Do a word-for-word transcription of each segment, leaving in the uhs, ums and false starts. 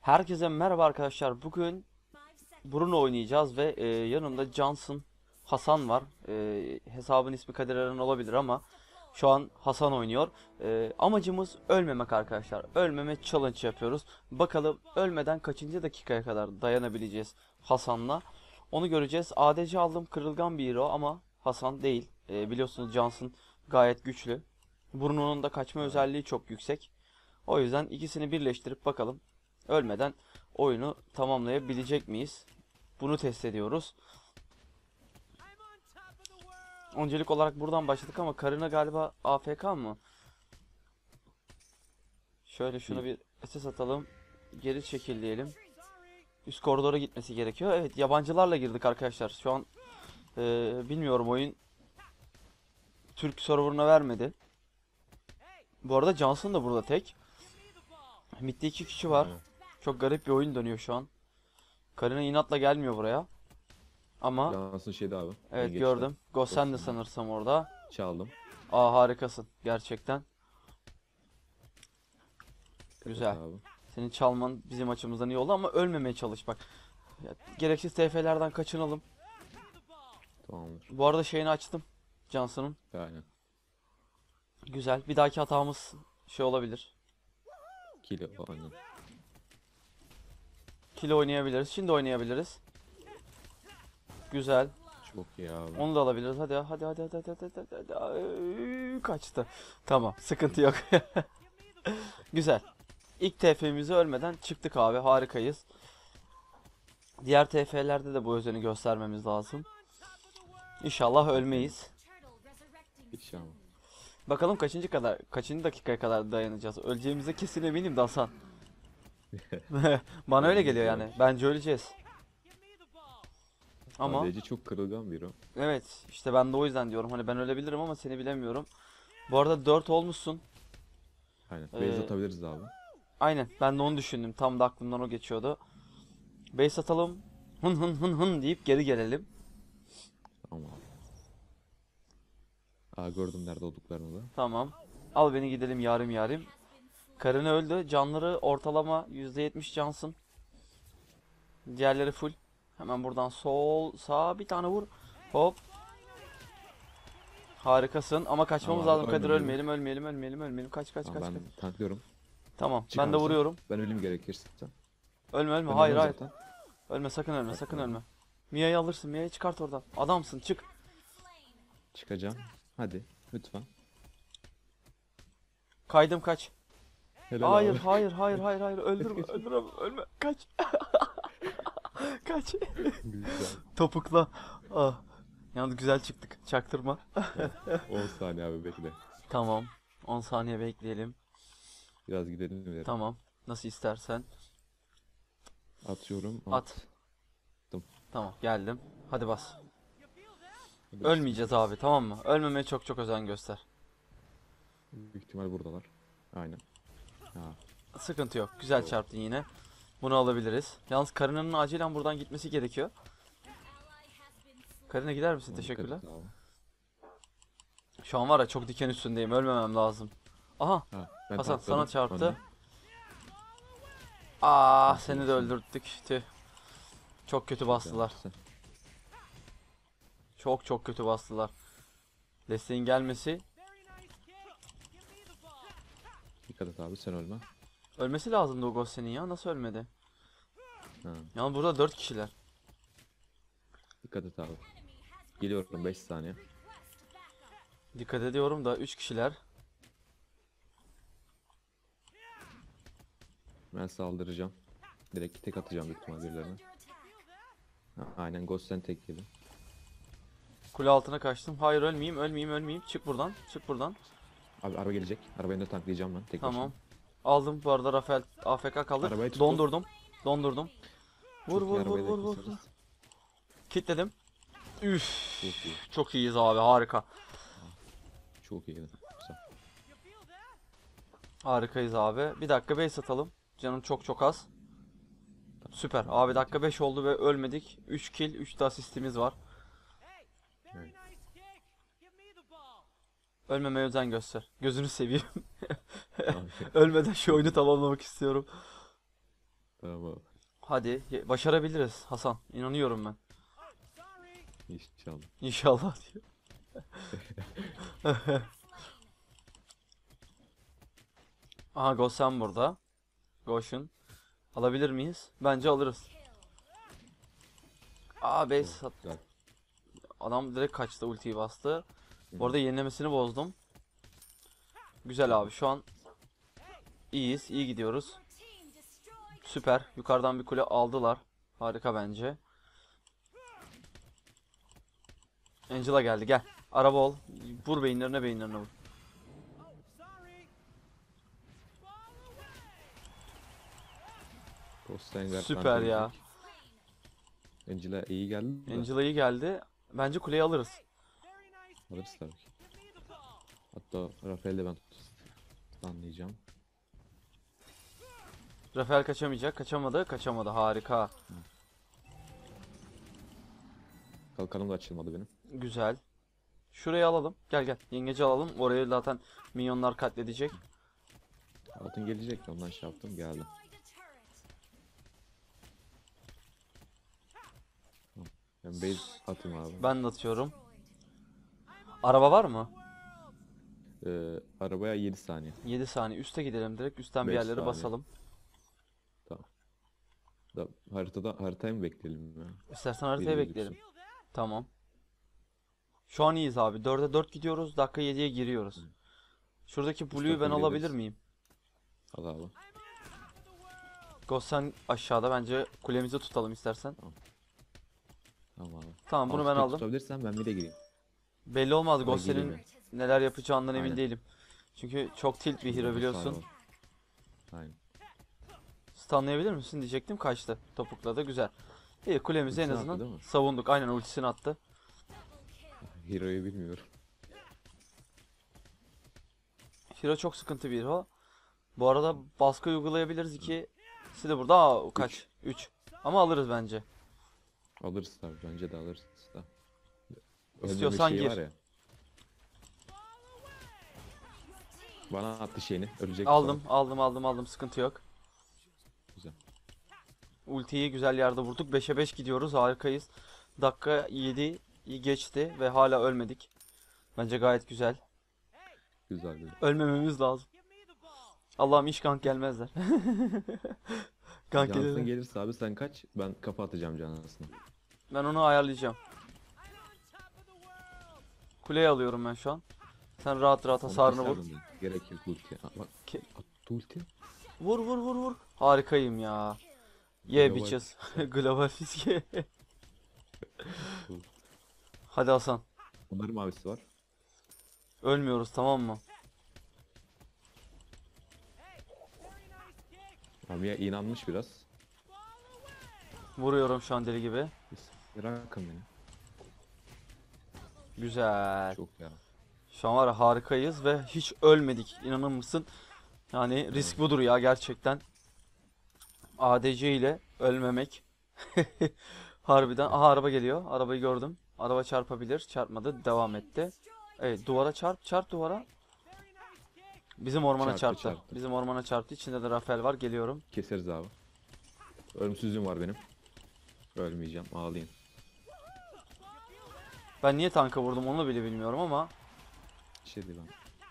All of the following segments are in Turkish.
Herkese merhaba arkadaşlar. Bugün Bruno oynayacağız ve e, yanımda Johnson, Hasan var. E, hesabın ismi Kadir Eren olabilir ama şu an Hasan oynuyor. E, amacımız ölmemek arkadaşlar. Ölmeme challenge yapıyoruz. Bakalım ölmeden kaçıncı dakikaya kadar dayanabileceğiz Hasan'la. Onu göreceğiz. A D C aldım, kırılgan bir hero ama Hasan değil. E, biliyorsunuz Johnson gayet güçlü. Bruno'nun da kaçma özelliği çok yüksek. O yüzden ikisini birleştirip bakalım ölmeden oyunu tamamlayabilecek miyiz? Bunu test ediyoruz. Öncelik olarak buradan başladık ama Karina galiba A F K mı? Şöyle şunu bir S S atalım. Geri çekil diyelim. Üst koridora gitmesi gerekiyor. Evet, yabancılarla girdik arkadaşlar. Şu an e, bilmiyorum, oyun Türk serverına vermedi. Bu arada Johnson da burada tek. Mid'de iki kişi var. Evet. Çok garip bir oyun dönüyor şu an. Karina inatla gelmiyor buraya. Ama Yansın şeydi abi. evet, Yengeçte. gördüm. Ghost sen de Ghost. sanırsam orada. Çaldım. Aa, harikasın gerçekten. Evet Güzel. abi. Senin çalman bizim açımızdan iyi oldu ama ölmemeye çalış bak. Ya, gereksiz T F'lerden kaçınalım. Tamamdır. Bu arada şeyini açtım. Johnson'ın. Aynen. Güzel. Bir dahaki hatamız şey olabilir. Kilo aynen. Kill oynayabiliriz. Şimdi oynayabiliriz. Güzel. Çok iyi abi. Onu da alabiliriz. Hadi hadi hadi hadi hadi hadi hadi. hadi. Ay, kaçtı. Tamam, sıkıntı yok. Güzel. İlk T F'mizi ölmeden çıktık abi. Harikayız. Diğer T F'lerde de bu özeni göstermemiz lazım. İnşallah ölmeyiz. İnşallah. Bakalım kaçıncı kadar, kaçıncı dakikaya kadar dayanacağız. Öleceğimize kesin eminim de Hasan. Bana öyle geliyor yani. Bence öleceğiz. Ama A D C çok kırılgan biri o. evet, işte ben de o yüzden diyorum. Hani ben ölebilirim ama seni bilemiyorum. Bu arada dört olmuşsun. Aynen. Ee, Base atabiliriz abi. Aynen, ben de onu düşündüm. Tam da aklımdan o geçiyordu. Base atalım. Hın hın hın hın deyip geri gelelim. Tamam abi. Aa, gördüm nerede olduklarını da. Tamam. Al beni gidelim yarim yarim. Karını öldü. Canları ortalama yüzde yetmiş cansın. Diğerleri full. Hemen buradan sol sağ bir tane vur. Hop. Harikasın ama kaçmamız Tamam abi, lazım Kadir, ölmeyelim. ölmeyelim ölmeyelim ölmeyelim ölmeyelim. Kaç kaç Tamam, kaç ben kaç. tanklıyorum. Tamam, Çık ben de abi sen. vuruyorum. Ben öleyim gerekirse. Ölme ölme, Ben hayır ölmem hayır. zaten. Ölme, sakın ölme, Bak sakın abi. ölme. Mia'yı alırsın, Mia'yı çıkart oradan. Adamsın, çık. Çıkacağım. Hadi. Lütfen. Kaydım, kaç. Helal Hayır abi. hayır hayır hayır hayır, öldürme öldürme ölme, kaç. Kaç. Güzel. Topukla. Ah. Yalnız güzel çıktık, çaktırma. on saniye abi bekle. Tamam, on saniye bekleyelim. Biraz gidelim ileri. Tamam, nasıl istersen. Atıyorum. At. Attım. Tamam, geldim. Hadi bas. Hadi Ölmeyeceğiz abi, tamam mı? Ölmemeye çok çok özen göster. büyük ihtimal buradalar. Aynen. Ha. Sıkıntı yok. Güzel çarptın yine. Bunu alabiliriz. Yalnız Karina'nın acilen buradan gitmesi gerekiyor. Karina gider misin? Ona dikkat Teşekkürler. et abi. Şu an var ya, çok diken üstündeyim. Ölmemem lazım. Aha, Ha, ben Hasan takladım. sana çarptı. Önüne. Aa, Nasıl seni de olsun? öldürttük. Tüh. Çok kötü bastılar. Sen- Çok çok kötü bastılar. Desteğin gelmesi. Dikkat et abi sen ölme. Ölmesi lazımdı o Ghost senin ya. Nasıl ölmedi? Ha. Yalnız burada dört kişiler. Dikkat et abi. Geliyorum beş saniye. Dikkat ediyorum da üç kişiler. Ben saldıracağım. Direkt tek atacağım büyük ihtimal birilerine. Ha, aynen Ghost sen tek yedi. Kule altına kaçtım. Hayır, ölmeyeyim ölmeyeyim ölmeyeyim. Çık buradan. Çık buradan. Abi araba gelecek. Arabayı da tanklayacağım ben tek Tamam. başına. Aldım bu arada, Rafael A F K kaldı. Arabayı tuttum. Dondurdum. Dondurdum. Vur Çok iyi, vur vur arabayı da vur vur. keseriz. Kitledim. Üf. Çok iyi. Çok iyiyiz abi, harika. Çok iyi. Güzel. Harikayız abi. Bir dakika base atalım. Canım çok çok az. Süper. Abi dakika beş oldu ve ölmedik. üç kill, üç de asistimiz var. Evet. Ölmemeye özen göster. Gözünü seveyim. Tamam. Ölmeden şu oyunu tamamlamak istiyorum. Tamam abi. Hadi ye- başarabiliriz Hasan. İnanıyorum ben. İnşallah. İnşallah diyor. Aha Gosen burada. Goshen. Alabilir miyiz? Bence alırız. Aa base sat- Güzel. Adam direkt kaçtı, ultiyi bastı. Bu arada yenilemesini bozdum. Güzel abi, şu an iyiyiz, iyi gidiyoruz. Süper. Yukarıdan bir kule aldılar. Harika bence. Angela geldi, gel. Araba ol. Vur beyinlerine beyinlerine vur. Kostengar Süper ya. Angela iyi geldi de. Angela iyi geldi. Bence kuleyi alırız. Alırız tabii ki. Hatta Rafael'i de ben anlayacağım. Rafael kaçamayacak. Kaçamadı. Kaçamadı. Harika. Kalkanım da açılmadı benim. Güzel. Şurayı alalım. Gel gel. Yengeci alalım. Orayı zaten minyonlar katledecek. Altın gelecek ondan şey yaptım geldim. Ben base atayım abi. Ben de atıyorum. Araba var mı? Ee, arabaya yedi saniye. yedi saniye. Üste gidelim direkt. Üstten bir Beş yerlere saniye. basalım. Tamam. Da, haritada haritayı mı bekleyelim ya? İstersen haritayı Biri bekleyelim. gözüksün. Tamam. Şu an iyiyiz abi. dörde dört gidiyoruz. Dakika yediye giriyoruz. Şuradaki Blue'yu ben tarafa alabilir gideriz. miyim? Al abi. Ghost sen aşağıda. Bence kulemizi tutalım istersen. Tamam abi. Tamam, bunu ben Altı aldım. tutabilirsen ben bir de gireyim. Belli olmaz. Ama Ghost senin gireyim neler yapacağından emin Aynen. değilim. Çünkü çok tilt bir hero Burada biliyorsun. hasar var. Aynen. Stunlayabilir misin diyecektim. Kaçtı. Topukladı. Güzel. İyi, kulemizi en Ultisini attı azından değil mi? savunduk. Aynen, ultisini attı. Hero'yu bilmiyorum. Hero çok sıkıntı bir hero. Bu arada baskı uygulayabiliriz. İkisi de burada. Aa, kaç? üç. Ama alırız bence. Alırız tabii. Bence de alırız da. Ölmeme İstiyorsan şeyi gir. var ya. Bana attı şeyini. Ölecek. Aldım, sonra. aldım, aldım, aldım. Sıkıntı yok. Güzel. Ultiyi güzel yerde vurduk. beşe beş gidiyoruz. Harikayız. Dakika yedi geçti ve hala ölmedik. Bence gayet güzel. Güzel güzel. Ölmememiz lazım. Allah'ım iş gank gelmezler. Gank Cansın gelirler. gelirse abi sen kaç. Ben kafa atacağım Cansın'a. Ben onu ayarlayacağım. Kuleyi alıyorum ben şu an. Sen rahat rahat Onu hasarını vur. keserdim ben. Gerek yok ulti. Aa, bak. Ke- Attı ulti. Vur vur vur vur. Harikayım ya. Ye Global bitches. Global fiske. Hadi Hasan. Onların mavisi var. Ölmüyoruz, tamam mı? Amiye inanmış biraz. Vuruyorum şu an deli gibi. Bırakın beni. Güzel. Çok ya. Şu an var ya, harikayız ve hiç ölmedik. İnanır mısın? Yani risk budur ya gerçekten. A D C ile ölmemek. Harbiden. Aha, araba geliyor. Arabayı gördüm. Araba çarpabilir. Çarpmadı. Devam etti. Evet, duvara çarp. Çarp duvara. Bizim ormana Çarptı, çarptı. çarptı. Bizim ormana çarptı. İçinde de Rafael var. Geliyorum. Keseriz abi. Ölümsüzlüğüm var benim. Ölmeyeceğim. Ağlayın. Ben niye tanka vurdum onu bile bilmiyorum ama. Bir şey değil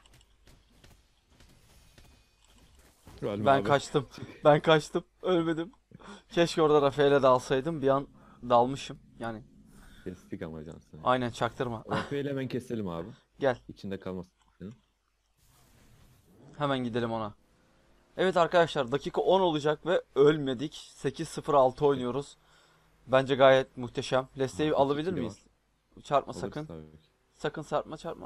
ben. Ölme Ben abi. kaçtım. Ben kaçtım. Ölmedim. Keşke orada Rafael'e dalsaydım. Bir an dalmışım. Yani Kestik ama Cansın. aynen, çaktırma. Rafael'i hemen keselim abi. Gel. İçinde kalmasın. senin. Hemen gidelim ona. Evet arkadaşlar, dakika on olacak ve ölmedik. sekiz sıfır altı oynuyoruz. Bence gayet muhteşem. Leste'yi Ha, alabilir iki kili miyiz? Çarpma Alırız sakın. tabii ki. Sakın çarpma çarpma.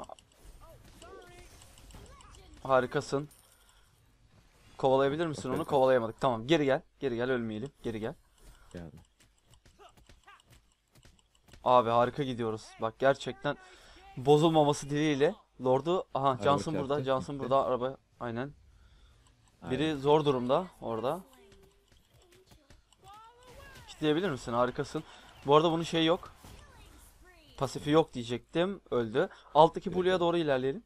Harikasın. Kovalayabilir misin onu? Aferin. Kovalayamadık. Tamam, geri gel. Geri gel, ölmeyelim. Geri gel. Geldim. Abi harika gidiyoruz. Bak gerçekten bozulmaması dileğiyle. Lord'u, aha Araba Johnson burada. çarptı, Johnson gitti. burada. Araba aynen. Biri Aynen. zor durumda orada. Kitleyebilir misin? Harikasın. Bu arada bunun şey yok. Pasifi yok diyecektim. Öldü. Alttaki Evet, Blue'ya evet. doğru ilerleyelim.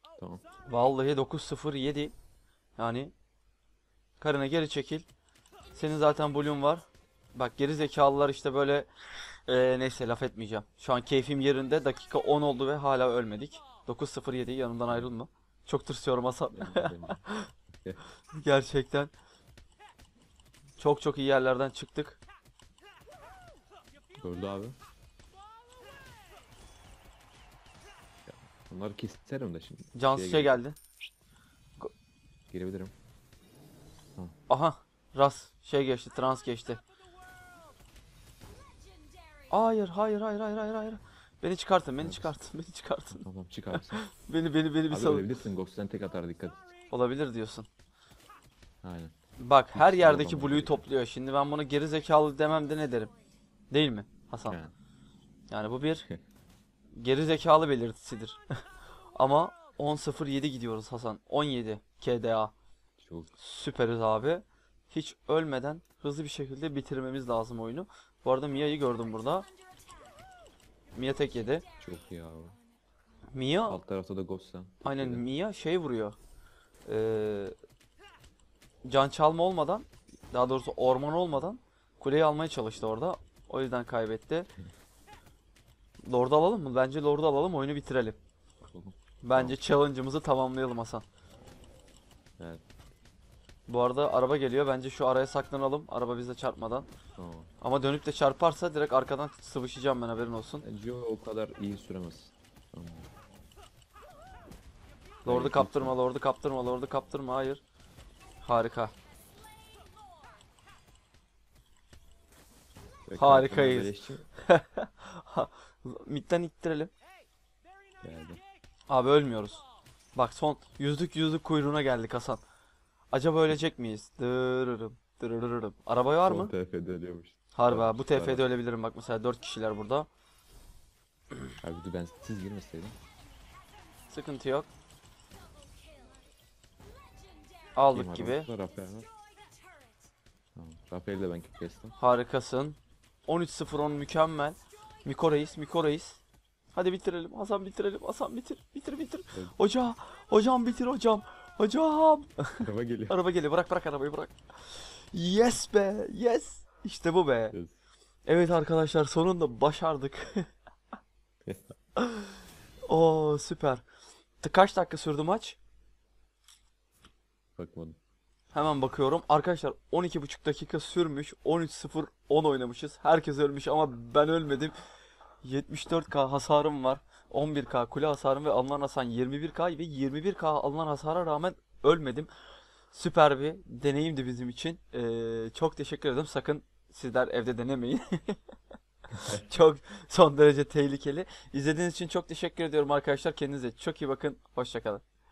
Tamam. Vallahi dokuz sıfır yedi. Yani Karina geri çekil. Senin zaten Blue'un var. Bak geri zekalılar işte böyle ee, neyse laf etmeyeceğim. Şu an keyfim yerinde. Dakika on oldu ve hala ölmedik. dokuz sıfır yedi yanımdan ayrılma. Çok tırsıyorum Hasan. Benim de, benim de. Gerçekten. Çok çok iyi yerlerden çıktık. Gördü abi. Ya, bunları keserim de şimdi. Cansız Şeye şey gireyim. geldi. Girebilirim. Aha. Ras şey geçti. Trans geçti. Hayır hayır hayır hayır hayır hayır. Beni çıkartın beni Neredesin? çıkartın beni çıkartın. Tamam çık abi sen. Beni beni beni bir Abi salın. ölebilirsin. Ghost'tan tek atar, dikkat et. Olabilir diyorsun. Aynen. Bak her Hiç yerdeki zorlamak Blue'yu gerekiyor. topluyor. Şimdi ben bunu geri zekalı demem de ne derim? Değil mi Hasan? Yani. Yani bu bir geri zekalı belirtisidir. Ama on sıfır yedi gidiyoruz Hasan. on yedi K D A. Çok Süperiz abi. Hiç ölmeden hızlı bir şekilde bitirmemiz lazım oyunu. Bu arada Mia'yı gördüm burada. Mia tek yedi. çok iyi abi. Mia Alt tarafta da Ghost'tan. aynen Mia şey vuruyor. Ee, can çalma olmadan, daha doğrusu orman olmadan kuleyi almaya çalıştı orada. O yüzden kaybetti. Lord'u alalım mı? Bence Lord'u alalım, oyunu bitirelim. Bence challenge'ımızı tamamlayalım Hasan. Evet. Bu arada araba geliyor. Bence şu araya saklanalım. Araba bize çarpmadan. Tamam. Ama dönüp de çarparsa direkt arkadan sıvışacağım ben, haberin olsun. Bence o o kadar iyi süremez. Tamam. Lord'u Evet, kaptırma, lütfen. Lord'u kaptırma, Lord'u kaptırma. Hayır. Harika. Ve Harikayız. kartımda Ha, midden ittirelim. beleşçi geldi. Abi ölmüyoruz. Bak son yüzlük yüzlük kuyruğuna geldik Hasan. Acaba ölecek miyiz? Dırırım, dırırırım. Araba var Son mı? T F'de ölüyormuş. Harbi Var, ha, bu var, T F'de var. ölebilirim bak, mesela dört kişiler burada. Abi dur, ben siz girmeseydim. Sıkıntı yok. Kim Aldık var gibi. orada? Rafael var. Tamam. Rafael'i de ben kestim. Harikasın. on üç sıfır on mükemmel. Miko Reis, Miko Reis. Hadi bitirelim. Hasan bitirelim. Hasan bitir. Bitir bitir. Evet. Hocam. Hocam bitir hocam. Hocam. Araba geliyor. Araba geliyor. Bırak bırak arabayı bırak. Yes be. Yes. İşte bu be. Yes. Evet arkadaşlar, sonunda başardık. Oo süper. T- Kaç dakika sürdü maç? Bakmadım. Hemen bakıyorum. Arkadaşlar on iki buçuk dakika sürmüş. on üç sıfır on oynamışız. Herkes ölmüş ama ben ölmedim. yetmiş dört K hasarım var. on bir K kule hasarım ve alınan hasar yirmi bir K ve yirmi bir K alınan hasara rağmen ölmedim. Süper bir deneyimdi bizim için. Ee, çok teşekkür ederim. Sakın sizler evde denemeyin. Çok son derece tehlikeli. İzlediğiniz için çok teşekkür ediyorum arkadaşlar. Kendinize çok iyi bakın. Hoşça kalın.